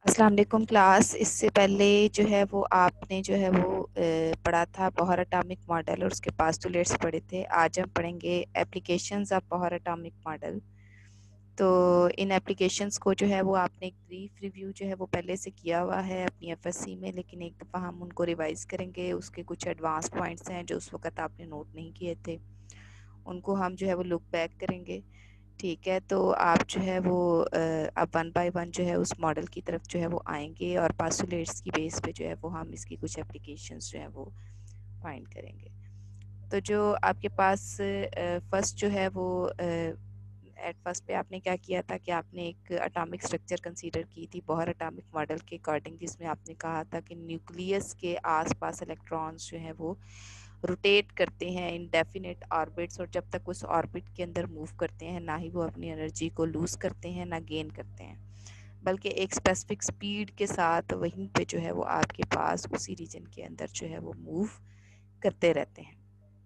अस्सलाम वालेकुम क्लास। इससे पहले जो है वो आपने जो है वो पढ़ा था बोहर एटॉमिक मॉडल और उसके पास्टुलेट्स पढ़े थे। आज हम पढ़ेंगे applications of Bohr atomic model. तो इन एप्लीकेशंस को जो है वो आपने एक ब्रीफ रिव्यू जो है वो पहले से किया हुआ है अपनी एफएससी में, लेकिन एक दफ़ा हम उनको रिवाइज़ करेंगे। उसके कुछ एडवांस पॉइंट्स हैं जो उस वक़्त आपने नोट नहीं किए थे, उनको हम जो है वो लुक बैक करेंगे। ठीक है, तो आप जो है वो अब वन बाय वन जो है उस मॉडल की तरफ जो है वो आएंगे और पास्टुलेट्स की बेस पे जो है वो हम इसकी कुछ एप्लीकेशंस जो है वो फाइंड करेंगे। तो जो आपके पास फर्स्ट जो है वो एट फर्स्ट पे आपने क्या किया था कि आपने एक एटॉमिक स्ट्रक्चर कंसीडर की थी बोहर एटॉमिक मॉडल के अकॉर्डिंग, जिसमें आपने कहा था कि न्यूक्लियस के आसपास इलेक्ट्रॉन्स जो हैं वो रोटेट करते हैं इन डेफिनेट ऑर्बिट्स, और जब तक उस ऑर्बिट के अंदर मूव करते हैं ना ही वो अपनी एनर्जी को लूज़ करते हैं ना गेन करते हैं, बल्कि एक स्पेसिफिक स्पीड के साथ वहीं पे जो है वो आपके पास उसी रीजन के अंदर जो है वो मूव करते रहते हैं।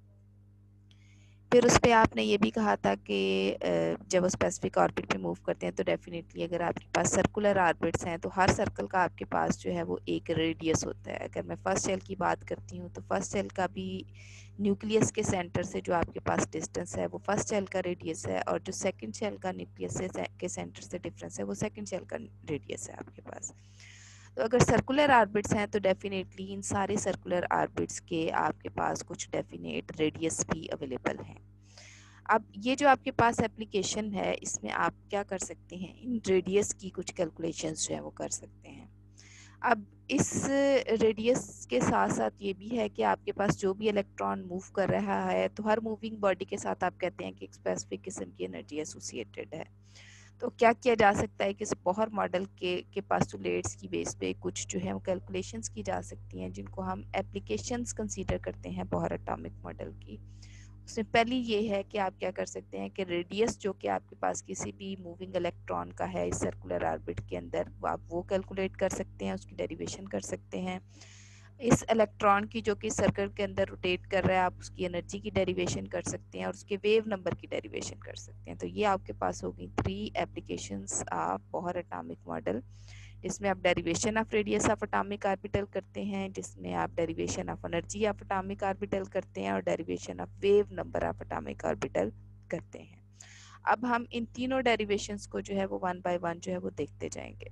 फिर उस पे आपने ये भी कहा था कि जब वो स्पेसिफिक ऑर्बिट पे मूव करते हैं तो डेफिनेटली अगर आपके पास सर्कुलर ऑर्बिट्स हैं तो हर सर्कल का आपके पास जो है वो एक रेडियस होता है। अगर मैं फर्स्ट शेल की बात करती हूँ तो फर्स्ट शेल का भी न्यूक्लियस के सेंटर से जो आपके पास डिस्टेंस है वो फर्स्ट शेल का रेडियस है, और जो सेकंड शेल का न्यूक्लियस के सेंटर से डिफरेंस है वो सेकंड शेल का रेडियस है आपके पास। तो अगर सर्कुलर ऑर्बिट्स हैं तो डेफिनेटली इन सारे सर्कुलर ऑर्बिट्स के आपके पास कुछ डेफिनेट रेडियस भी अवेलेबल हैं। अब ये जो आपके पास एप्लीकेशन है इसमें आप क्या कर सकते हैं, इन रेडियस की कुछ कैलकुलेशंस जो है वो कर सकते हैं। अब इस रेडियस के साथ साथ ये भी है कि आपके पास जो भी इलेक्ट्रॉन मूव कर रहा है तो हर मूविंग बॉडी के साथ आप कहते हैं कि एक स्पेसिफिक किस्म की एनर्जी एसोसिएटेड है। तो क्या किया जा सकता है कि इस बोहर मॉडल के पास्टुलेट्स की बेस पे कुछ जो है वो कैलकुलेशंस की जा सकती हैं जिनको हम एप्लीकेशंस कंसीडर करते हैं बोहर एटॉमिक मॉडल की। उसमें पहली ये है कि आप क्या कर सकते हैं कि रेडियस जो कि आपके पास किसी भी मूविंग इलेक्ट्रॉन का है इस सर्कुलर ऑर्बिट के अंदर, आप वो कैलकुलेट कर सकते हैं, उसकी डेरिवेशन कर सकते हैं। इस इलेक्ट्रॉन की जो कि सर्कल के अंदर रोटेट कर रहा है आप उसकी एनर्जी की डेरिवेशन कर सकते हैं और उसके वेव नंबर की डेरिवेशन कर सकते हैं। तो ये आपके पास होगी 3 applications of Bohr atomic model, जिसमें आप derivation of radius of atomic orbital करते हैं, जिसमें आप derivation of energy of atomic orbital करते हैं और derivation of wave number of atomic orbital करते हैं। अब हम इन तीनों डेरिवेशंस को जो है वो वन बाय वन जो है वो देखते जाएंगे।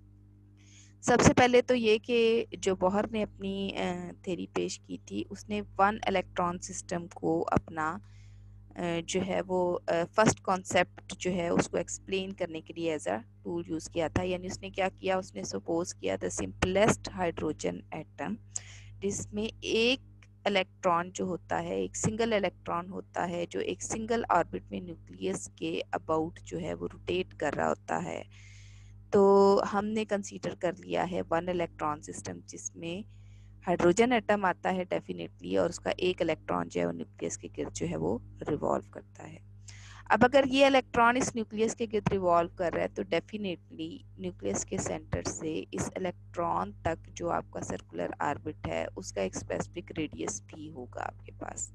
सबसे पहले तो ये कि जो बोहर ने अपनी थ्योरी पेश की थी उसने वन इलेक्ट्रॉन सिस्टम को अपना जो है वो फर्स्ट कॉन्सेप्ट जो है उसको एक्सप्लेन करने के लिए एज अ टूल यूज़ किया था। यानी उसने क्या किया, उसने सपोज किया द सिंपलेस्ट हाइड्रोजन एटम, जिसमें एक इलेक्ट्रॉन जो होता है, एक सिंगल इलेक्ट्रॉन होता है जो एक सिंगल ऑर्बिट में न्यूक्लियस के अबाउट जो है वो रोटेट कर रहा होता है। तो हमने कंसीडर कर लिया है वन इलेक्ट्रॉन सिस्टम जिसमें हाइड्रोजन एटम आता है डेफिनेटली, और उसका एक इलेक्ट्रॉन जो है वो न्यूक्लियस के गिर्द जो है वो रिवॉल्व करता है। अब अगर ये इलेक्ट्रॉन इस न्यूक्लियस के गिर्द रिवॉल्व कर रहा है तो डेफिनेटली न्यूक्लियस के सेंटर से इस इलेक्ट्रॉन तक जो आपका सर्कुलर ऑर्बिट है उसका एक स्पेसिफिक रेडियस भी होगा आपके पास।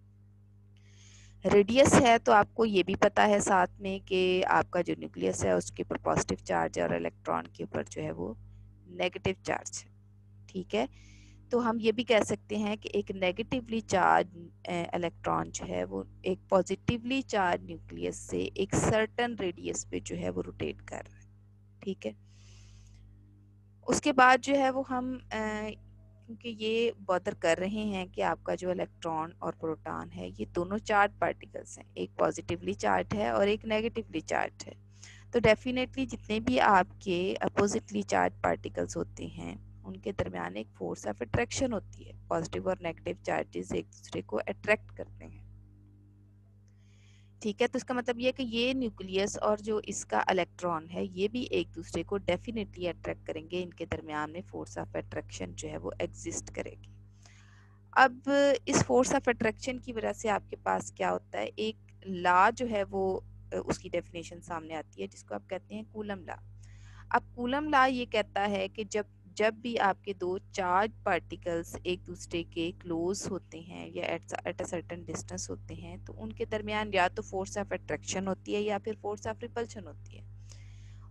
रेडियस है तो आपको ये भी पता है साथ में कि आपका जो न्यूक्लियस है उसके ऊपर पॉजिटिव चार्ज है और इलेक्ट्रॉन के ऊपर जो है वो नेगेटिव चार्ज है। ठीक है, तो हम ये भी कह सकते हैं कि एक नेगेटिवली चार्ज इलेक्ट्रॉन जो है वो एक पॉजिटिवली चार्ज न्यूक्लियस से एक सर्टेन रेडियस पे जो है वो रोटेट कर रहा है। ठीक है, उसके बाद जो है वो हम क्योंकि ये बॉदर कर रहे हैं कि आपका जो इलेक्ट्रॉन और प्रोटॉन है ये दोनों चार्ज पार्टिकल्स हैं, एक पॉजिटिवली चार्ज है और एक नेगेटिवली चार्ज है। तो डेफिनेटली जितने भी आपके अपोजिटली चार्ज पार्टिकल्स होते हैं उनके दरमियान एक फोर्स ऑफ अट्रैक्शन होती है। पॉजिटिव और नेगेटिव चार्जेस एक दूसरे को अट्रैक्ट करते हैं। ठीक है, तो इसका मतलब ये है कि ये न्यूक्लियस और जो इसका इलेक्ट्रॉन है ये भी एक दूसरे को डेफिनेटली अट्रैक्ट करेंगे, इनके दरमियान में फोर्स ऑफ अट्रैक्शन जो है वो एग्जिस्ट करेगी। अब इस फोर्स ऑफ अट्रैक्शन की वजह से आपके पास क्या होता है, एक लॉ जो है वो उसकी डेफिनेशन सामने आती है जिसको आप कहते हैं कूलम लॉ। अब कूलम लॉ ये कहता है कि जब जब भी आपके दो चार्ज पार्टिकल्स एक दूसरे के क्लोज होते हैं या एट अ सर्टेन डिस्टेंस होते हैं तो उनके दरमियान या तो फोर्स ऑफ अट्रैक्शन होती है या फिर फोर्स ऑफ रिपल्शन होती है।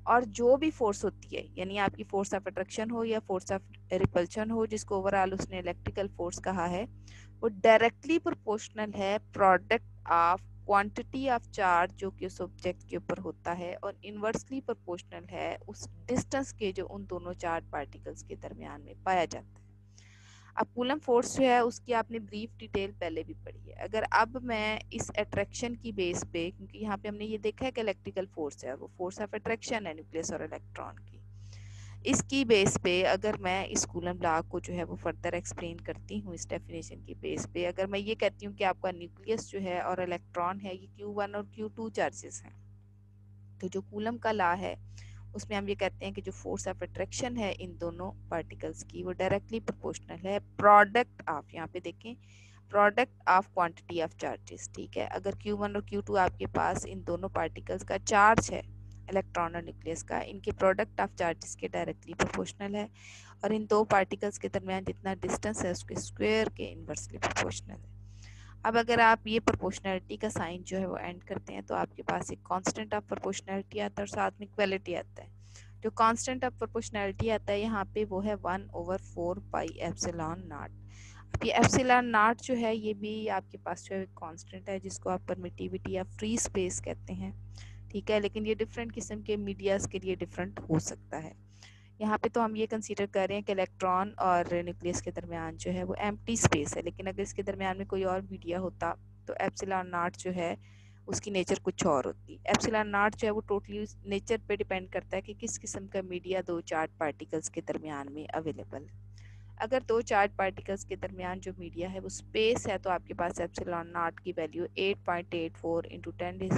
और जो भी फोर्स होती है, यानी आपकी फोर्स ऑफ अट्रैक्शन हो या फोर्स ऑफ रिपल्शन हो, जिसको ओवरऑल उसने इलेक्ट्रिकल फोर्स कहा है, वो डायरेक्टली प्रोपोर्शनल है product of quantity of charge जो कि उस ऑब्जेक्ट के ऊपर होता है, और इन्वर्सली प्रोपोर्शनल है उस डिस्टेंस के जो उन दोनों चार्ज पार्टिकल्स के दरमियान में पाया जाता है। अब कूलम फोर्स जो है उसकी आपने ब्रीफ डिटेल पहले भी पढ़ी है। अगर अब मैं इस अट्रैक्शन की बेस पे, क्योंकि यहाँ पे हमने ये देखा है कि इलेक्ट्रिकल फोर्स है, वो फोर्स ऑफ अट्रैक्शन है न्यूक्लियस और इलेक्ट्रॉन की, इसकी बेस पे अगर मैं इस कूलम लॉ को जो है वो फर्दर एक्सप्लेन करती हूँ इस डेफिनेशन की बेस पे, अगर मैं ये कहती हूँ कि आपका न्यूक्लियस जो है और इलेक्ट्रॉन है ये Q1 और Q2 चार्जेस हैं, तो जो कूलम का लॉ है उसमें हम ये कहते हैं कि जो फोर्स ऑफ अट्रैक्शन है इन दोनों पार्टिकल्स की वो डायरेक्टली प्रोपोर्शनल है प्रोडक्ट ऑफ, यहाँ पे देखें, product of quantity of charges. ठीक है, अगर Q1 और Q2 आपके पास इन दोनों पार्टिकल्स का चार्ज है, इलेक्ट्रॉन और न्यूक्लियस का, इनके प्रोडक्ट ऑफ चार्जेस के डायरेक्टली प्रोपोर्शनल है, और इन दो पार्टिकल्स के दरमियान जितना डिस्टेंस है उसके स्क्वायर के इन्वर्सली प्रोपोर्शनल है। अब अगर आप ये प्रोपोर्शनैलिटी का साइन जो है वो एंड करते हैं तो आपके पास एक कांस्टेंट ऑफ प्रोपोर्शनैलिटी आता है और साथ में इक्वालिटी आता है। जो कांस्टेंट ऑफ प्रोपोर्शनैलिटी आता है यहाँ पे वो है 1/4 पाई एप्सिलॉन नॉट। अब ये एप्सिलॉन नॉट जो है ये भी आपके पास जो है कांस्टेंट है, जिसको आप परमिटिविटी या फ्री स्पेस कहते हैं। ठीक है, लेकिन ये डिफरेंट किस्म के मीडियाज के लिए डिफरेंट हो सकता है। यहाँ पे तो हम ये कंसीडर कर रहे हैं कि इलेक्ट्रॉन और न्यूक्लियस के दरमियान जो है वो एम्प्टी स्पेस है, लेकिन अगर इसके दरमियान में कोई और मीडिया होता तो एप्सिलॉन नॉट जो है उसकी नेचर कुछ और होती। एप्सिलॉन नॉट जो है वो टोटली नेचर पे डिपेंड करता है कि किस किस्म का मीडिया दो चार्ज पार्टिकल्स के दरमियान में अवेलेबल है। अगर दो चार्ज पार्टिकल्स के दरमियान जो मीडिया है वो स्पेस है तो आपके पास एप्सिलॉन नॉट की value 8.84 into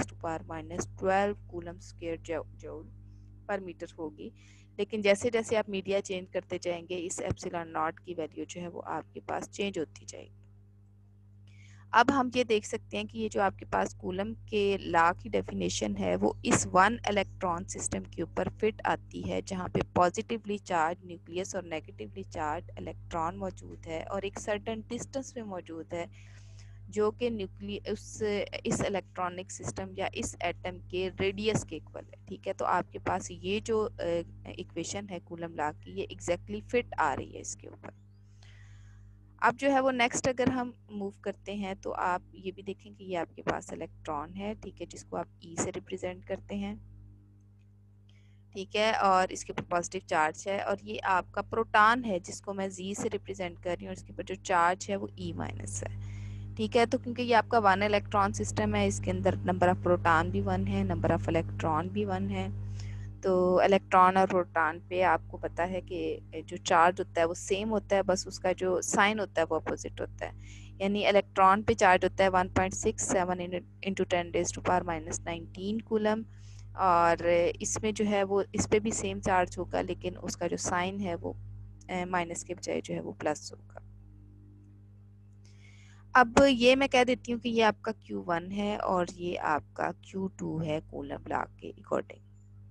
10⁻⁻12 coulomb square joule per metre होगी। लेकिन जैसे जैसे आप मीडिया चेंज करते जाएंगे इस एप्सिलॉन नॉट की वैल्यू जो है वो आपके पास चेंज होती जाएगी। अब हम ये देख सकते हैं कि ये जो आपके पास कूलम के लॉ की डेफिनेशन है वो इस वन इलेक्ट्रॉन सिस्टम के ऊपर फिट आती है, जहाँ पे पॉजिटिवली चार्ज न्यूक्लियस और नेगेटिवली चार्ज इलेक्ट्रॉन मौजूद है और एक सर्टेन डिस्टेंस पे मौजूद है जो कि न्यूक्लियस इस इलेक्ट्रॉनिक सिस्टम या इस एटम के रेडियस के इक्वल है। ठीक है, तो आपके पास ये जो इक्वेशन है कूलम लॉ की ये एग्जैक्टली फिट आ रही है इसके ऊपर। अब जो है वो नेक्स्ट अगर हम मूव करते हैं तो आप ये भी देखें कि ये आपके पास इलेक्ट्रॉन है, ठीक है, जिसको आप ई से रिप्रेजेंट करते हैं। ठीक है, और इसके ऊपर पॉजिटिव चार्ज है, और ये आपका प्रोटॉन है जिसको मैं जी से रिप्रेजेंट कर रही हूँ, इसके ऊपर जो चार्ज है वो ई माइनस है। ठीक है, तो क्योंकि ये आपका वन इलेक्ट्रॉन सिस्टम है इसके अंदर नंबर ऑफ प्रोटॉन भी 1 है, नंबर ऑफ इलेक्ट्रॉन भी 1 है। तो इलेक्ट्रॉन और प्रोटॉन पे आपको पता है कि जो चार्ज होता है वो सेम होता है, बस उसका जो साइन होता है वो अपोजिट होता है। यानी इलेक्ट्रॉन पे चार्ज होता है 1.67 इंटू 10⁻⁻19 कूलम, और इसमें जो है वो इस पे भी सेम चार्ज होगा, लेकिन उसका जो साइन है वो माइनस के बजाय जो है वो प्लस होगा। अब ये मैं कह देती हूँ कि ये आपका Q1 है और ये आपका Q2 है कूलम लॉ के अकॉर्डिंग।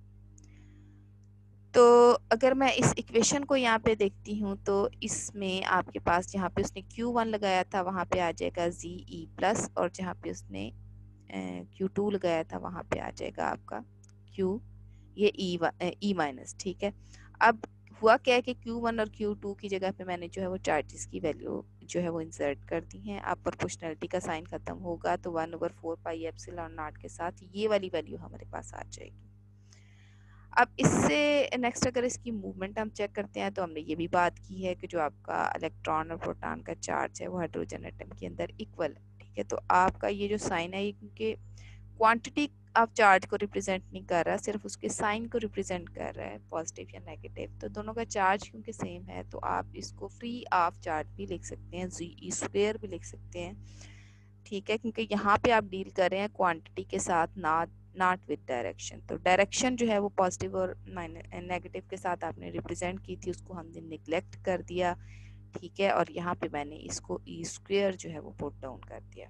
तो अगर मैं इस इक्वेशन को यहाँ पे देखती हूँ तो इसमें आपके पास जहाँ पे उसने Q1 लगाया था वहाँ पे आ जाएगा ZE प्लस, और जहाँ पे उसने Q2 लगाया था वहाँ पे आ जाएगा आपका Q ये E माइनस। ठीक है, अब हुआ क्या है कि Q1 और Q2 की जगह पे मैंने जो है वो चार्जेस की वैल्यू जो है वो इंसर्ट कर दी हैं। अब प्रोपोर्शनैलिटी का साइन खत्म होगा तो 1/4 पाई एप्सिलॉन नॉट के साथ ये वाली वैल्यू हमारे पास आ जाएगी। अब इससे नेक्स्ट अगर इसकी मूवमेंट हम चेक करते हैं तो हमने ये भी बात की है कि जो आपका इलेक्ट्रॉन और प्रोटॉन का चार्ज है वो हाइड्रोजन एटम के अंदर इक्वल है। ठीक है, तो आपका ये जो साइन है ये क्योंकि क्वांटिटी ऑफ चार्ज को रिप्रेजेंट नहीं कर रहा, सिर्फ उसके साइन को रिप्रेजेंट कर रहा है, पॉजिटिव या नेगेटिव, तो दोनों का चार्ज क्योंकि सेम है तो आप इसको फ्री ऑफ चार्ज भी लिख सकते हैं, जी स्क्वायर भी लिख सकते हैं। ठीक है, क्योंकि यहाँ पे आप डील कर रहे हैं क्वांटिटी के साथ, नॉट विद डायरेक्शन। तो डायरेक्शन जो है वो पॉजिटिव और नेगेटिव के साथ आपने रिप्रेजेंट की थी, उसको हमने निगलेक्ट कर दिया। ठीक है, और यहाँ पे मैंने इसको ई स्क्वायर जो है वो पुट डाउन कर दिया।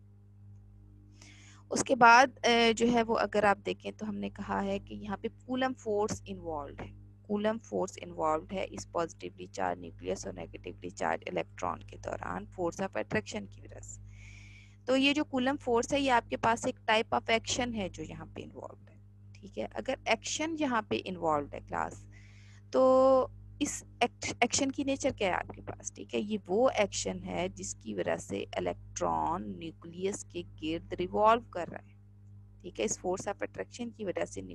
उसके बाद जो है वो अगर आप देखें तो हमने कहा है कि यहाँ पे कूलम फोर्स इन्वॉल्व है, कूलम फोर्स इन्वॉल्व है इस पॉजिटिवली चार्ज न्यूक्लियस और नेगेटिवली चार्ज इलेक्ट्रॉन के दौरान फोर्स ऑफ अट्रैक्शन की वजह से। तो ये जो कूलम फोर्स है ये आपके पास एक टाइप ऑफ एक्शन है जो यहाँ पे इन्वॉल्व है। ठीक है। अगर एक्शन यहाँ पे इन्वॉल्व है क्लास, तो इस एक्शन की नेचर क्या है आपके पास, ठीक है। ये वो एक्शन है जिसकी वजह से इलेक्ट्रॉन न्यूक्लियस के गिर्द रिवॉल्व कर रहा है, ठीक है। इस फोर्स ऑफ अट्रैक्शन की वजह से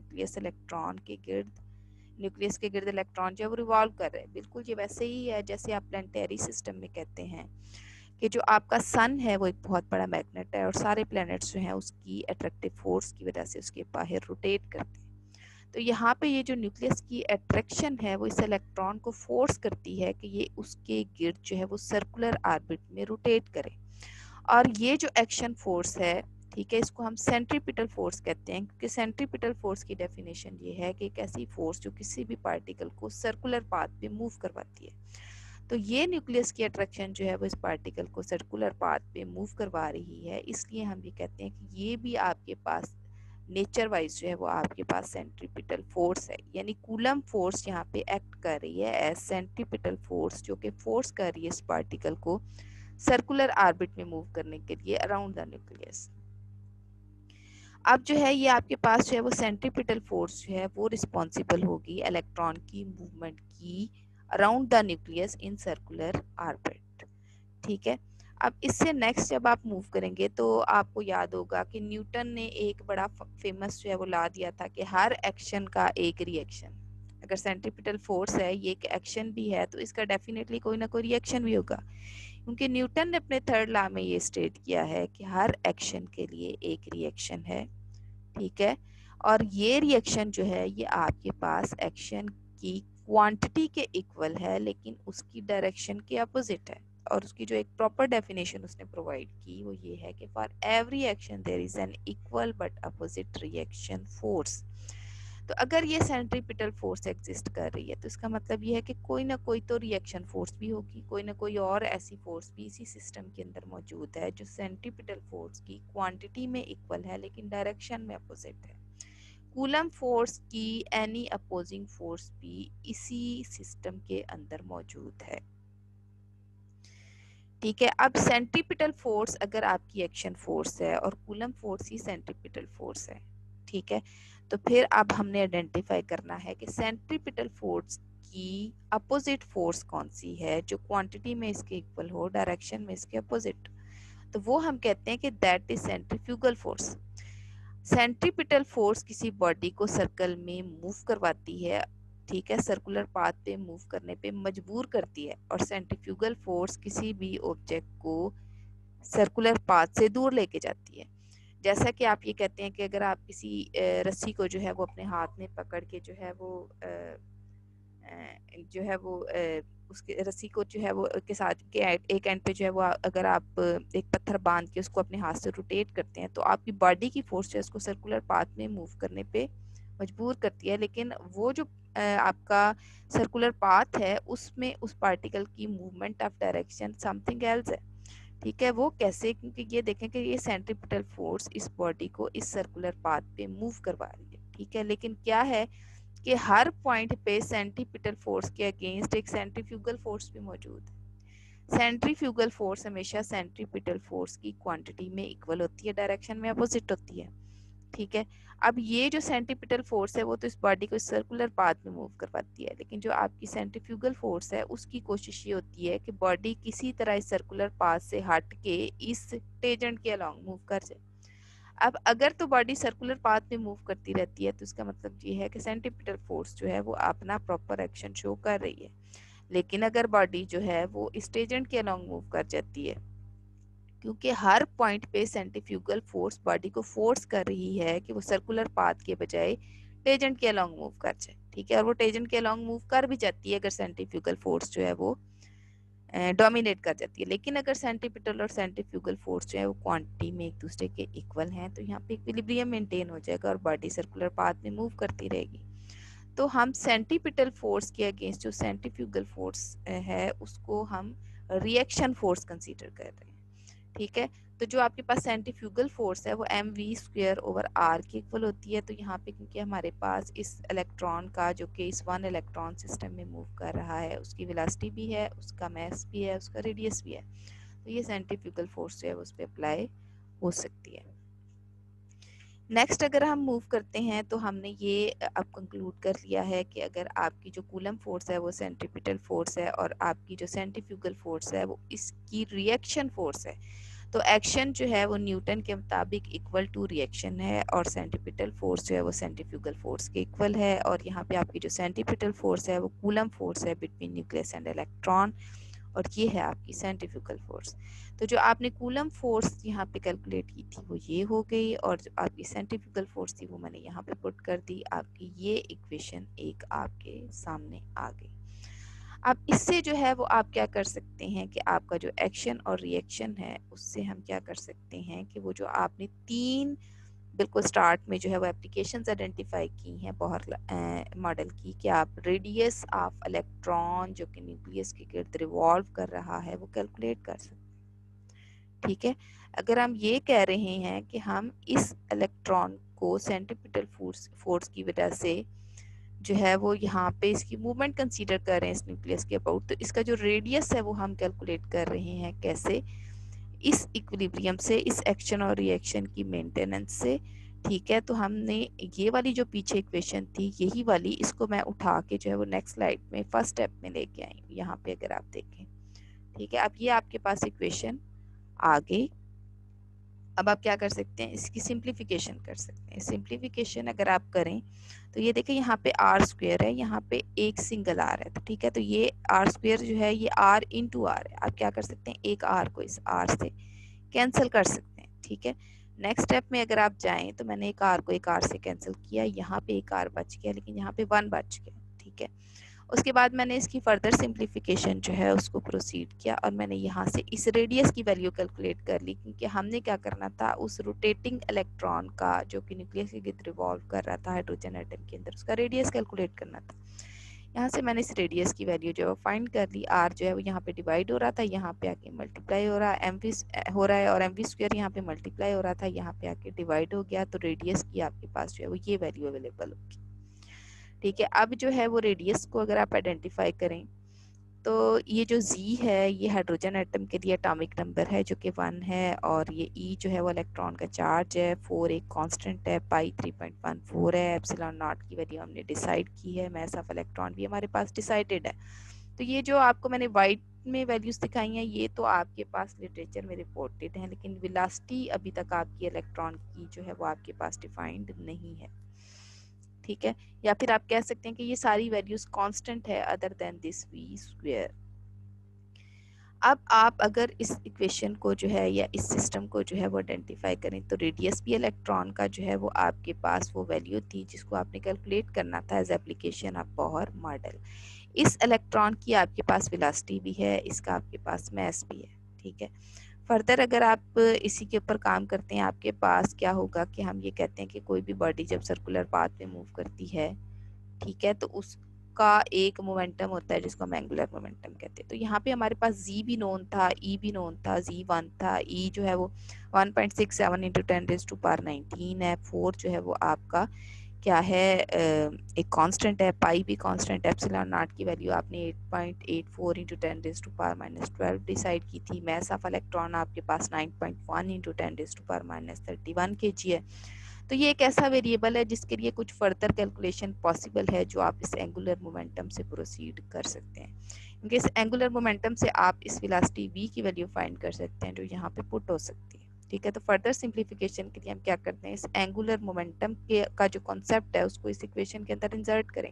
न्यूक्लियस के गिर्द इलेक्ट्रॉन जो है वो रिवॉल्व कर रहे हैं। बिल्कुल ये वैसे ही है जैसे आप प्लानिटरी सिस्टम में कहते हैं कि जो आपका सन है वो एक बहुत बड़ा मैग्नेट है और सारे प्लैनेट्स जो हैं उसकी अट्रैक्टिव फोर्स की वजह से उसके बाहर रोटेट करते हैं। तो यहाँ पे ये जो न्यूक्लियस की अट्रैक्शन है वो इस इलेक्ट्रॉन को फोर्स करती है कि ये उसके गिर्द जो है वो सर्कुलर ऑर्बिट में रोटेट करे। और ये जो एक्शन फोर्स है, ठीक है, इसको हम सेंट्रीपिटल फोर्स कहते हैं, क्योंकि सेंट्रीपिटल फोर्स की डेफिनेशन ये है कि एक ऐसी फोर्स जो किसी भी पार्टिकल को सर्कुलर पाथ पे मूव करवाती है। तो ये न्यूक्लियस की अट्रैक्शन जो है वो इस पार्टिकल को सर्कुलर पाथ पे मूव करवा रही है, इसलिए हम ये कहते हैं कि ये भी आपके पास नेचर वाइज जो है वो आपके पास सेंट्रीपिटल फोर्स है। यानी कूलम फोर्स यहाँ पे एक्ट कर रही है एज सेंट्रीपिटल फोर्स, जो कि फोर्स कर रही है इस पार्टिकल को सर्कुलर ऑर्बिट में मूव करने के लिए अराउंड द न्यूक्लियस। अब जो है ये आपके पास जो है वो सेंट्रीपिटल फोर्स जो है वो रिस्पॉन्सिबल होगी इलेक्ट्रॉन की मूवमेंट की around the nucleus in circular orbit, ठीक है। अब इससे नेक्स्ट जब आप मूव करेंगे तो आपको याद होगा कि न्यूटन ने एक बड़ा फेमस जो है वो ला दिया था कि हर एक्शन का एक रिएक्शन। अगर सेंट्रीपिटल फोर्स है, ये एक एक्शन भी है, तो इसका डेफिनेटली कोई ना कोई रिएक्शन भी होगा, क्योंकि न्यूटन ने अपने थर्ड लॉ में ये स्टेट किया है कि हर एक्शन के लिए एक रिएक्शन है, ठीक है। और ये रिएक्शन जो है ये आपके पास एक्शन की क्वांटिटी के इक्वल है, लेकिन उसकी डायरेक्शन के अपोजिट है। और उसकी जो एक प्रॉपर डेफिनेशन उसने प्रोवाइड की वो ये है कि for every action there is an equal but opposite reaction force. तो अगर ये सेंट्रीपिटल फोर्स एग्जिस्ट कर रही है तो इसका मतलब ये है कि कोई ना कोई तो रिएक्शन फोर्स भी होगी, कोई ना कोई और ऐसी फोर्स भी इसी सिस्टम के अंदर मौजूद है जो सेंट्रीपिटल फोर्स की क्वांटिटी में इक्वल है लेकिन डायरेक्शन में अपोजिट है। कूलम फोर्स की एनी अपोजिंग फोर्स भी इसी सिस्टम के अंदर मौजूद है, ठीक है। अब सेंट्रीपिटल फोर्स अगर आपकी एक्शन फोर्स है और कूलम फोर्स ही सेंट्रीपिटल फोर्स है, ठीक है, तो फिर अब हमने आइडेंटिफाई करना है कि सेंट्रीपिटल फोर्स की अपोजिट फोर्स कौन सी है जो क्वांटिटी में इसके इक्वल हो, डायरेक्शन में इसके अपोजिट। तो वो हम कहते हैं कि that is centrifugal force. Centripetal force किसी बॉडी को सर्कल में मूव करवाती है, ठीक है, सर्कुलर पाथ पे मूव करने पे मजबूर करती है। और सेंट्रीफ्यूगल फोर्स किसी भी ऑब्जेक्ट को सर्कुलर पाथ से दूर लेके जाती है। जैसा कि आप ये कहते हैं कि अगर आप किसी रस्सी को जो है वो अपने हाथ में पकड़ के जो है वो उसके रस्सी को जो है वो के साथ के एक एंड पे जो है वो अगर आप एक पत्थर बांध के उसको अपने हाथ से रोटेट करते हैं तो आपकी बॉडी की फोर्स जो है उसको सर्कुलर पाथ में मूव करने पे मजबूर करती है, लेकिन वो जो आपका सर्कुलर पाथ है उसमें उस पार्टिकल की movement of direction something else है, ठीक है। वो कैसे, क्योंकि ये देखें कि ये सेंट्रीपिटल फोर्स इस बॉडी को इस सर्कुलर पाथ पे मूव करवा रही है, ठीक है, लेकिन क्या है कि हर पॉइंट पे सेंट्रीपिटल फोर्स के अगेंस्ट एक सेंट्रीफ्यूगल फोर्स भी मौजूद है। सेंट्रीफ्यूगल फोर्स हमेशा सेंट्रीपिटल फोर्स की क्वांटिटी में इक्वल होती है, डायरेक्शन में अपोजिट होती है, ठीक है। अब ये जो सेंट्रीपिटल फोर्स है वो तो इस बॉडी को सर्कुलर पाथ में मूव करवाती है, लेकिन जो आपकी सेंट्रीफ्यूगल फोर्स है उसकी कोशिश ये होती है कि बॉडी किसी तरह इस सर्कुलर पाथ से हट के इस टेंजेंट के अलोंग मूव कर जाए। अब अगर तो बॉडी सर्कुलर पाथ में मूव करती रहती है तो इसका मतलब ये है कि सेंट्रीपिटल फोर्स जो है वो अपना प्रॉपर एक्शन शो कर रही है। लेकिन अगर बॉडी जो है वो इस टेंजेंट के अलोंग मूव कर जाती है, क्योंकि हर पॉइंट पे सेंट्रीफ्यूगल फोर्स बॉडी को फोर्स कर रही है कि वो सर्कुलर पाथ के बजाय टेंजेंट के अलोंग मूव कर जाए, ठीक है। और वो टेंजेंट के अलोंग मूव कर भी जाती है अगर सेंट्रीफ्यूगल फोर्स जो है वो डोमिनेट कर जाती है। लेकिन अगर सेंट्रीपिटल और सेंट्रीफ्यूगल फोर्स जो है वो क्वांटिटी में एक दूसरे के इक्वल हैं तो यहाँ पे इक्विलिब्रियम मेंटेन हो जाएगा और बॉडी सर्कुलर पाथ में मूव करती रहेगी। तो हम सेंट्रीपिटल फोर्स के अगेंस्ट जो सेंट्रीफ्यूगल फोर्स है उसको हम रिएक्शन फोर्स कंसीडर कर रहे हैं, ठीक है। तो जो आपके पास सेंट्रीफ्यूगल फोर्स है वो mv²/r की इक्वल होती है। तो यहाँ पे क्योंकि हमारे पास इस इलेक्ट्रॉन का जो कि इस वन इलेक्ट्रॉन सिस्टम में मूव कर रहा है उसकी वेलोसिटी भी है, उसका मास भी है, उसका रेडियस भी है, तो ये सेंट्रीफ्यूगल फोर्स जो है उस पर अप्लाई हो सकती है। नेक्स्ट अगर हम मूव करते हैं तो हमने ये अब कंक्लूड कर लिया है कि अगर आपकी जो कूलम फोर्स है वो सेंट्रीपिटल फोर्स है और आपकी जो सेंट्रीफ्यूगल फोर्स है वो इसकी रिएक्शन फोर्स है, तो एक्शन जो है वो न्यूटन के मुताबिक इक्वल टू रिएक्शन है और सेंट्रीपिटल फोर्स जो है वो सेंट्रीफ्यूगल फोर्स के इक्वल है। और यहाँ पे आपकी जो सेंट्रीपिटल फोर्स है वो कूलम फोर्स है बिटवीन न्यूक्लियस एंड इलेक्ट्रॉन, और ये है आपकी सेंट्रीफ्यूगल फोर्स। तो जो आपने कूलम फोर्स यहाँ पे कैलकुलेट की थी वो ये हो गई, और जो आपकी सेंट्रीफ्यूगल फोर्स थी वो मैंने यहाँ पे पुट कर दी। आपकी ये इक्वेशन एक आपके सामने आ गई। अब इससे जो है वो आप क्या कर सकते हैं कि आपका जो एक्शन और रिएक्शन है उससे हम क्या कर सकते हैं कि वो जो आपने तीन बिल्कुल स्टार्ट में जो है वो एप्लीकेशंस आइडेंटिफाई की हैं बोहर मॉडल की, कि आप रेडियस ऑफ इलेक्ट्रॉन जो कि न्यूक्लियस के गिर्द रिवॉल्व कर रहा है वो कैलकुलेट कर सकते हैं। ठीक है, अगर हम ये कह रहे हैं कि हम इस इलेक्ट्रॉन को सेंट्रीपिटल फोर्स की वजह से जो है वो यहाँ पे इसकी मूवमेंट कंसीडर कर रहे हैं इस न्यूक्लियस के अबाउट, तो इसका जो रेडियस है वो हम कैलकुलेट कर रहे हैं कैसे, इस इक्विलिब्रियम से, इस एक्शन और रिएक्शन की मेंटेनेंस से। ठीक है, तो हमने ये वाली जो पीछे इक्वेशन थी यही वाली इसको मैं उठा के जो है वो नेक्स्ट स्लाइड में फर्स्ट स्टेप में लेके आई हूँ यहाँ पे, अगर आप देखें। ठीक है, अब ये आपके पास इक्वेशन आ गई। अब आप क्या कर सकते हैं, इसकी सिंप्लीफिकेशन कर सकते हैं। सिंप्लीफिकेशन अगर आप करें तो ये देखें यहाँ पे आर स्क्वेयर है, यहाँ पे एक सिंगल आर है, तो ठीक है, तो ये आर स्क्वेयर जो है ये आर इंटू आर है। आप क्या कर सकते हैं, एक आर को इस आर से कैंसिल कर सकते हैं। ठीक है, नेक्स्ट स्टेप में अगर आप जाएं तो मैंने एक आर को एक आर से कैंसिल किया, यहाँ पे एक आर बच गया लेकिन यहाँ पे वन बच गया। ठीक है, उसके बाद मैंने इसकी फर्दर सिंप्लीफिकेशन जो है उसको प्रोसीड किया और मैंने यहाँ से इस रेडियस की वैल्यू कैलकुलेट कर ली, क्योंकि हमने क्या करना था, उस रोटेटिंग इलेक्ट्रॉन का जो कि न्यूक्लियस के गिर्द रिवॉल्व कर रहा था हाइड्रोजन एटम के अंदर, उसका रेडियस कैलकुलेट करना था। यहाँ से मैंने इस रेडियस की वैल्यू जो है फाइंड कर ली। आर जो है वो यहाँ पे डिवाइड हो रहा था, यहाँ पे आके मल्टीप्लाई हो रहा है, एम वी हो रहा है, और एम वी स्क्वायर यहाँ पे मल्टीप्लाई हो रहा था, यहाँ पे आके डिवाइड हो गया, तो रेडियस की आपके पास जो है वो ये वैल्यू अवेलेबल होगी। ठीक है, अब जो है वो रेडियस को अगर आप आइडेंटिफाई करें तो ये जो Z है ये हाइड्रोजन एटम के लिए एटॉमिक नंबर है जो कि 1 है, और ये E जो है वो इलेक्ट्रॉन का चार्ज है, 4 एक कांस्टेंट है, पाई 3.14 है, एप्सिलॉन नॉट की वैल्यू हमने डिसाइड की है, मास ऑफ इलेक्ट्रॉन भी हमारे पास डिसाइडेड है। तो ये जो आपको मैंने वाइट में वैल्यूज दिखाई हैं ये तो आपके पास लिटरेचर में रिपोर्टेड हैं, लेकिन वेलोसिटी अभी तक आपकी इलेक्ट्रॉन की जो है वो आपके पास डिफाइंड नहीं है। ठीक है, या फिर आप कह सकते हैं कि ये सारी वैल्यूज कांस्टेंट है other than this V square. अब आप अगर इस इक्वेशन को जो है या इस सिस्टम को जो है वो आइडेंटिफाई करें तो रेडियस भी इलेक्ट्रॉन का जो है वो आपके पास वो वैल्यू थी जिसको आपने कैलकुलेट करना था as application of Bohr model. इस इलेक्ट्रॉन की आपके पास वेलोसिटी भी है, इसका आपके पास मास भी है। ठीक है, फर्दर अगर आप इसी के ऊपर काम करते हैं आपके पास क्या होगा कि हम ये कहते हैं कि कोई भी बॉडी जब सर्कुलर पाथ में मूव करती है, ठीक है, तो उसका एक मोमेंटम होता है जिसको हम एंगुलर मोमेंटम कहते हैं। तो यहाँ पे हमारे पास जी भी नोन था, ई भी नोन था, Z1 था, ई जो है वो 1.67 इंटू 10⁻19 है, 4 जो है वो आपका क्या है एक कांस्टेंट है, पाई भी कांस्टेंट है, एप्सिलॉन नॉट की वैल्यू आपने 8.84 इंटू 10⁻⁻12 डिसाइड की थी, मास ऑफ इलेक्ट्रॉन आपके पास 9.1 इंटू 10⁻31 kg है। तो ये एक ऐसा वेरिएबल है जिसके लिए कुछ फर्दर कैलकुलेशन पॉसिबल है जो आप इस एंगुलर मोमेंटम से प्रोसीड कर सकते हैं, क्योंकि इस एंगुलर मोमेंटम से आप इस वेलोसिटी v की वैल्यू फाइंड कर सकते हैं जो यहाँ पे पुट हो सकती है। ठीक है, तो फर्दर सिंप्लीफिकेशन के लिए हम क्या करते हैं, इस एंगुलर मोमेंटम के का जो कॉन्सेप्ट है उसको इस इक्वेशन के अंदर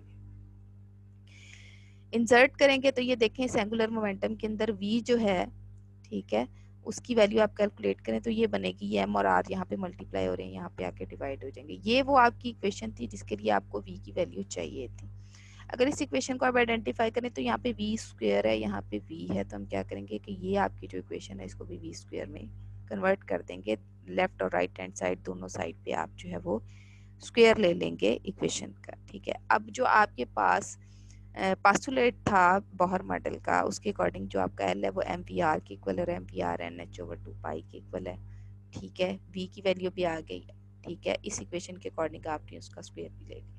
इंसर्ट करेंगे तो ये देखें इस एंगुलर मोमेंटम के अंदर v जो है, ठीक है, उसकी वैल्यू आप कैलकुलेट करें तो ये बनेगी, ये m और r यहाँ पे मल्टीप्लाई हो रहे हैं, यहाँ पे आके डिवाइड हो जाएंगे। ये वो आपकी इक्वेशन थी जिसके लिए आपको v की वैल्यू चाहिए थी। अगर इस इक्वेशन को आप आइडेंटिफाई करें तो यहाँ पे v स्क्वायर है, यहाँ पे v है, तो हम क्या करेंगे कि ये आपकी जो इक्वेशन है इसको भी v स्क्वायर में कन्वर्ट कर देंगे। लेफ्ट और राइट हैंड साइड दोनों साइड पे आप जो है वो स्क्वायर ले लेंगे इक्वेशन का। ठीक है, अब जो आपके पास पास्टुलेट था बोहर मॉडल का, उसके अकॉर्डिंग जो आपका एल है वो एम वी आर के इक्वल है, M V R N H over 2 pi के इक्वल है। ठीक है, वी की वैल्यू भी आ गई। ठीक है, इस इक्वेशन के अकॉर्डिंग आपने उसका स्क्वायर भी ले लिया।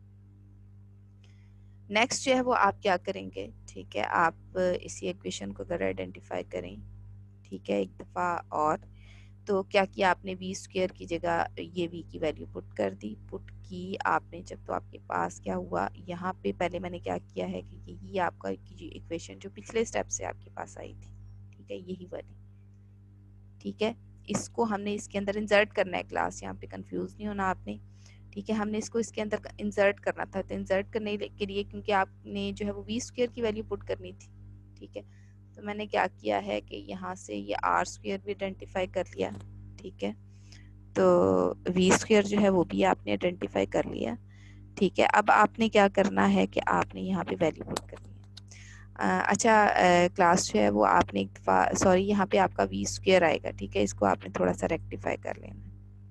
नेक्स्ट जो है वो आप क्या करेंगे, ठीक है, आप इसी इक्वेशन को अगर आइडेंटिफाई करें, ठीक है, एक दफ़ा और, तो क्या किया आपने, वी स्क्वायर की जगह ये वी की वैल्यू पुट कर दी। पुट की आपने जब, तो आपके पास क्या हुआ, यहाँ पे पहले मैंने क्या किया है कि ये आपका इक्वेशन जो पिछले स्टेप से आपके पास आई थी, ठीक है, यही वाली, ठीक है, इसको हमने इसके अंदर इंसर्ट करना है क्लास, यहाँ पे कंफ्यूज नहीं होना आपने, ठीक है, हमने इसको इसके अंदर इंसर्ट करना था। तो इंसर्ट करने के लिए क्योंकि आपने जो है वो वी स्क्वायर की वैल्यू पुट करनी थी, ठीक है, तो मैंने क्या किया है कि यहाँ से ये आर स्क्वायर भी आइडेंटिफाई कर लिया, ठीक है, तो वी स्क्वायर जो है वो भी आपने आइडेंटिफाई कर लिया, ठीक है। अब आपने क्या करना है कि आपने यहाँ पे वैल्यू पुट करनी है। अच्छा, क्लास जो है वो आपने एक दफ़ा, सॉरी, यहाँ पे आपका वी स्क्वायर आएगा, ठीक है, इसको आपने थोड़ा सा रेक्टिफाई कर लेना।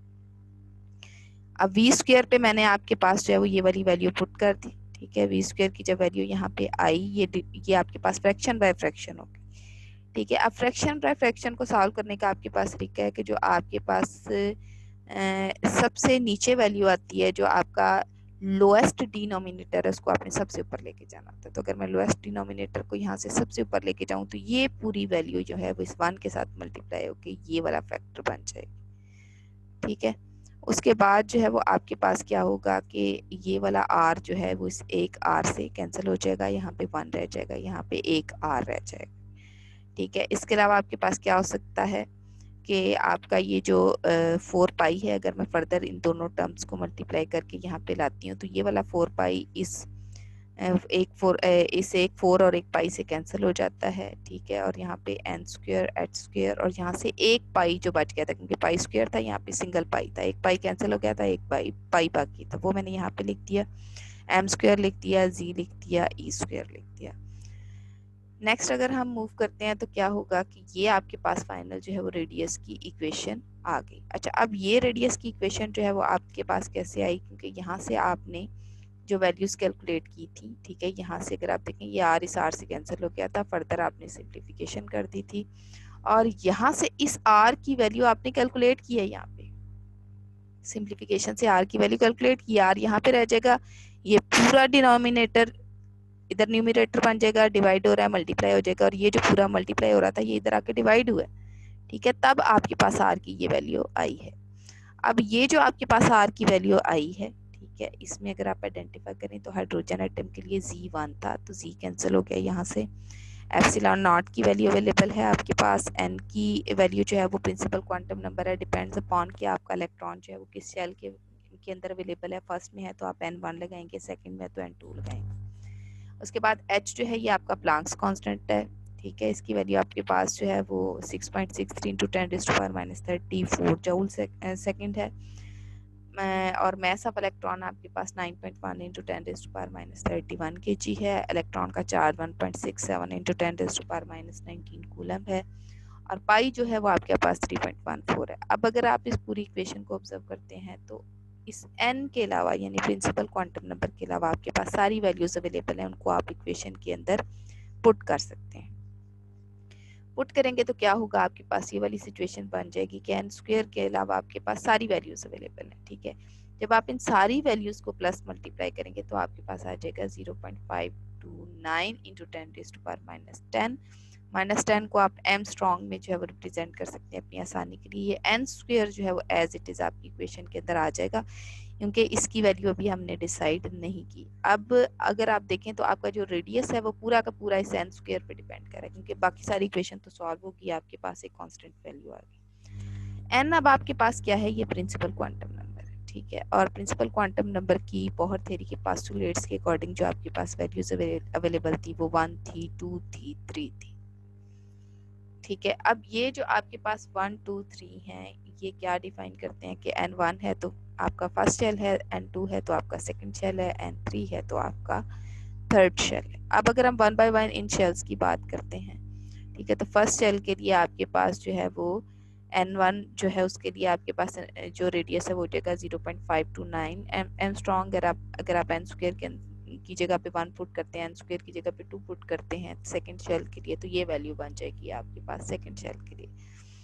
अब वी स्क्वायर पे मैंने आपके पास जो है वो ये वाली वैल्यू पुट कर दी, ठीक है, वी स्क्वायर की जब वैल्यू यहाँ पे आई, ये आपके पास फ्रैक्शन बाय फ्रैक्शन होगी, ठीक है। अब फ्रैक्शन बाय फ्रैक्शन को सॉल्व करने का आपके पास तरीका है कि जो आपके पास सबसे नीचे वैल्यू आती है, जो आपका लोएस्ट डिनोमिनेटर है, उसको आपने सबसे ऊपर लेके जाना होता है। तो अगर मैं लोएस्ट डिनोमिनेटर को यहाँ से सबसे ऊपर लेके जाऊँ तो ये पूरी वैल्यू जो है वो इस 1 के साथ मल्टीप्लाई होकर ये वाला फैक्टर बन जाएगी, ठीक है। उसके बाद जो है वो आपके पास क्या होगा कि ये वाला आर जो है वो इस एक आर से कैंसिल हो जाएगा, यहाँ पे 1 रह जाएगा, यहाँ पे एक आर रह जाएगा, ठीक है। इसके अलावा आपके पास क्या हो सकता है कि आपका ये जो 4 पाई है, अगर मैं फर्दर इन दोनों टर्म्स को मल्टीप्लाई करके यहाँ पे लाती हूँ तो ये वाला 4 पाई इस एक 4 और एक पाई से कैंसिल हो जाता है, ठीक है, और यहाँ पे एन स्क्वायर एच स्क्वायर और यहाँ से एक पाई जो बच गया था, क्योंकि पाई स्क्वायर था, यहाँ पे सिंगल पाई था, एक पाई कैंसिल हो गया था, एक पाई बाकी था, वो मैंने यहाँ पे लिख दिया, एम स्क्वायर लिख दिया, जी लिख दिया, ई स्क्वायर लिख दिया। नेक्स्ट अगर हम मूव करते हैं तो क्या होगा कि ये आपके पास फाइनल जो है वो रेडियस की इक्वेशन आ गई। अच्छा, अब ये रेडियस की इक्वेशन जो है वो आपके पास कैसे आई, क्योंकि यहाँ से आपने जो वैल्यूज कैलकुलेट की थी, ठीक है, यहाँ से अगर आप देखें ये आर इस आर से कैंसिल हो गया था, फर्दर आपने सिंप्लीफिकेशन कर दी थी और यहाँ से इस आर की वैल्यू आपने कैलकुलेट की है, यहाँ पे सिंप्लीफिकेशन से आर की वैल्यू कैलकुलेट की, आर यहाँ पे रह जाएगा, ये पूरा डिनोमिनेटर इधर न्यूमरेटर बन जाएगा, डिवाइड हो रहा है, मल्टीप्लाई हो जाएगा, और ये जो पूरा मल्टीप्लाई हो रहा था ये इधर आके डिवाइड हुआ है, ठीक है, तब आपके पास आर की ये वैल्यू आई है। अब ये जो आपके पास आर की वैल्यू आई है, ठीक है, इसमें अगर आप आइडेंटिफाई करें तो हाइड्रोजन एटम के लिए Z1 था, तो Z कैंसिल हो गया, यहाँ से एप्सिलॉन नॉट की वैल्यू अवेलेबल है आपके पास, n की वैल्यू जो है वो प्रिंसिपल क्वांटम नंबर है, डिपेंड्स अपॉन कि आपका इलेक्ट्रॉन जो है वो किस शेल के अंदर अवेलेबल है, फर्स्ट में है तो आप n1 लगाएंगे, सेकंड में तो n2 लगाएंगे। उसके बाद h जो है ये आपका प्लांक्स कांस्टेंट है, ठीक है, इसकी वैल्यू आपके पास जो है वो 6.63 इंटू 10⁻34 जूल सेकंड है, और मैस ऑफ इलेक्ट्रॉन आपके पास 9.1 इंटू 10⁻31 kg है, इलेक्ट्रॉन का चार्ज 1.67 इंटू 10⁻19 कूलम है, और पाई जो है वो आपके पास 3.14 है। अब अगर आप इस पूरी इक्वेशन को ऑब्जर्व करते हैं तो इस n के अलावा यानी प्रिंसिपल क्वांटम नंबर के अलावा आपके पास सारी वैल्यूज अवेलेबल हैं, उनको आप इक्वेशन के अंदर पुट कर सकते हैं। पुट करेंगे तो क्या होगा, आपके पास ये वाली सिचुएशन बन जाएगी कि n स्क्वायर के अलावा आपके पास सारी वैल्यूज अवेलेबल हैं, ठीक है। जब आप इन सारी वैल्यूज को प्लस मल्टीप्लाई करेंगे तो आपके पास आ जाएगा 0.529 इंटू 10⁻10 -10 को आप m स्ट्रॉन्ग में जो है वो रिप्रेजेंट कर सकते हैं अपनी आसानी के लिए। ये n स्क्वायर जो है वो एज इट इज आपकी इक्वेशन के अंदर आ जाएगा, क्योंकि इसकी वैल्यू अभी हमने डिसाइड नहीं की। अब अगर आप देखें तो आपका जो रेडियस है वो पूरा का पूरा इस n स्क्वायर पे डिपेंड कर रहा है, क्योंकि बाकी सारी इक्वेशन तो सॉल्व होगी, आपके पास एक कांस्टेंट वैल्यू आ गई। n अब आपके पास क्या है, ये प्रिंसिपल क्वांटम नंबर है, ठीक है, और प्रिंसिपल क्वांटम नंबर की बोहर थ्योरी के पोस्टुलेट्स के अकॉर्डिंग जो आपके पास वैल्यूज अवेलेबल थी वो 1 थी, 2 थी, 3 थी, ठीक है। अब ये जो आपके पास 1 2 3 हैं, ये क्या डिफाइन करते हैं कि n1 है तो आपका फर्स्ट शेल है, n2 है तो आपका सेकंड शेल है, n3 है तो आपका थर्ड शेल है। अब अगर हम 1 बाय 1 इन शेल्स की बात करते हैं, ठीक है, तो फर्स्ट शेल के लिए आपके पास जो है वो n1 जो है उसके लिए आपके पास जो रेडियस है वो हो जाएगा 0.529 m स्ट्रॉन्ग। अगर आप n स्क्वायर की जगह पे 1 पुट करते हैं, n स्क्वायर की जगह पे 2 पुट करते हैं सेकंड शेल के लिए, तो ये वैल्यू बन जाएगी आपके पास सेकंड शेल के लिए।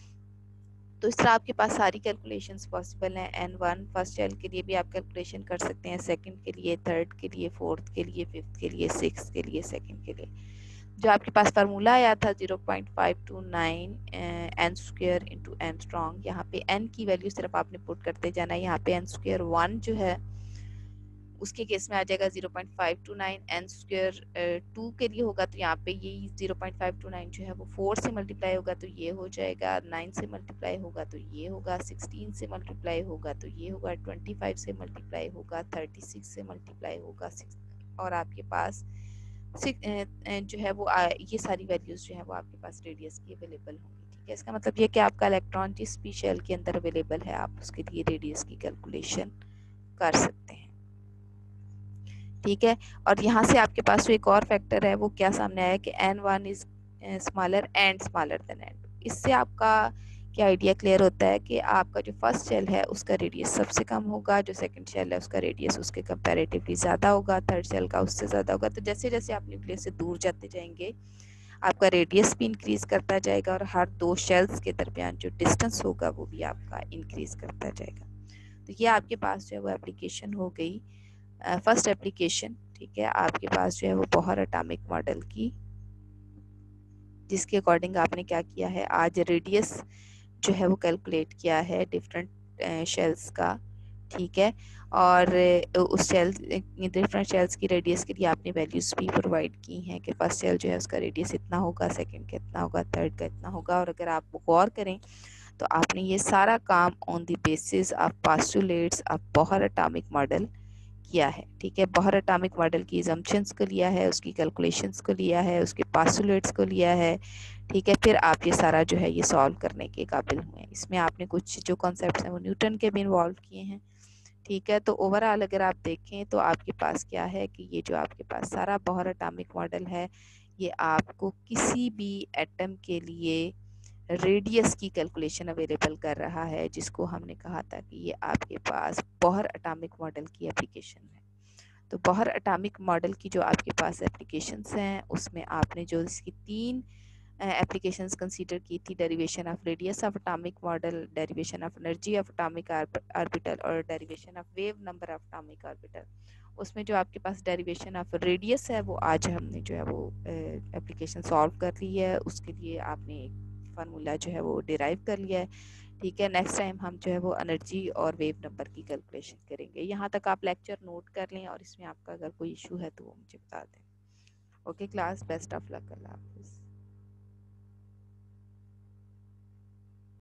तो इस तरह आपके पास सारी कैलकुलेशंस पॉसिबल हैं। n1 फर्स्ट शेल के लिए भी आप कैलकुलेशन कर सकते हैं, सेकंड के लिए, थर्ड के लिए, फोर्थ के लिए, फिफ्थ के लिए, सिक्स्थ के लिए, सेकंड के लिए। जो आपके पास फार्मूला आया था 0.529 N square into angstrom, यहाँ पे एन की वैल्यू सिर्फ आपने पुट करते जाना है। यहाँ पे एन स्क्वायर 1 जो है उसके केस में आ जाएगा 0.529, एन स्क्वायर 2 के लिए होगा तो यहाँ पे ये 0.529 जो है वो 4 से मल्टीप्लाई होगा तो ये हो जाएगा, 9 से मल्टीप्लाई होगा तो ये होगा, 16 से मल्टीप्लाई होगा तो ये होगा, 25 से मल्टीप्लाई होगा, 36 से मल्टीप्लाई होगा, और आपके पास जो है वो ये सारी वैल्यूज जो है वो आपके पास रेडियस की अवेलेबल होंगी। ठीक है, इसका मतलब ये कि आपका इलेक्ट्रॉन जिस भी शेल के अंदर अवेलेबल है आप उसके लिए रेडियस की कैलकुलेशन कर सकते हैं। ठीक है, और यहाँ से आपके पास जो एक और फैक्टर है वो क्या सामने आया कि n1 is smaller and smaller than n2। इससे आपका क्या आइडिया क्लियर होता है कि आपका जो फर्स्ट शेल है उसका रेडियस सबसे कम होगा, जो सेकंड शेल है उसका रेडियस उसके कंपैरेटिवली ज़्यादा होगा, थर्ड शेल का उससे ज़्यादा होगा। तो जैसे जैसे आप न्यूक्लियस से दूर जाते जाएंगे आपका रेडियस भी इंक्रीज करता जाएगा और हर दो शेल्स के दरमियान जो डिस्टेंस होगा वो भी आपका इंक्रीज करता जाएगा। तो ये आपके पास जो है वो एप्लीकेशन हो गई, फर्स्ट एप्लीकेशन। ठीक है, आपके पास जो है वो बोहर एटॉमिक मॉडल की, जिसके अकॉर्डिंग आपने क्या किया है, आज रेडियस जो है वो कैलकुलेट किया है डिफरेंट शेल्स का। ठीक है, और उस शेल डिफरेंट शेल्स की रेडियस के लिए आपने वैल्यूज भी प्रोवाइड की हैं कि फर्स्ट शेल जो है उसका रेडियस इतना होगा, सेकंड का इतना होगा, थर्ड का इतना होगा। और अगर आप गौर करें तो आपने ये सारा काम on the basis of postulates of Bohr atomic model किया है। ठीक है, बोहर एटॉमिक मॉडल की असम्पशंस को लिया है, उसकी कैलकुलेशंस को लिया है, उसके पोस्टुलेट्स को लिया है। ठीक है, फिर आप ये सारा जो है ये सॉल्व करने के काबिल हुए हैं। इसमें आपने कुछ जो कॉन्सेप्ट्स हैं वो न्यूटन के भी इन्वॉल्व किए हैं। ठीक है, तो ओवरऑल अगर आप देखें तो आपके पास क्या है कि ये जो आपके पास सारा बोहर एटॉमिक मॉडल है ये आपको किसी भी एटम के लिए रेडियस की कैलकुलेशन अवेलेबल कर रहा है, जिसको हमने कहा था कि ये आपके पास बोहर एटॉमिक मॉडल की एप्लीकेशन है। तो बोहर एटॉमिक मॉडल की जो आपके पास एप्लीकेशंस हैं उसमें आपने जो इसकी 3 एप्लीकेशंस कंसीडर की थी, derivation of radius of atomic model, derivation of energy of atomic orbital और derivation of wave number of atomic orbital. उसमें जो आपके पास डेरिवेशन ऑफ रेडियस है वो आज हमने जो है वो एप्लीकेशन सॉल्व कर ली है, उसके लिए आपने एक फार्मूला जो है वो डिराइव कर लिया है। ठीक है, नेक्स्ट टाइम हम जो है वो एनर्जी और वेव नंबर की कैलकुलेशन करेंगे। यहाँ तक आप लेक्चर नोट कर लें और इसमें आपका अगर कोई इशू है तो वो मुझे बता दें। Okay class, best of luck, अल्लाह हाफिज़।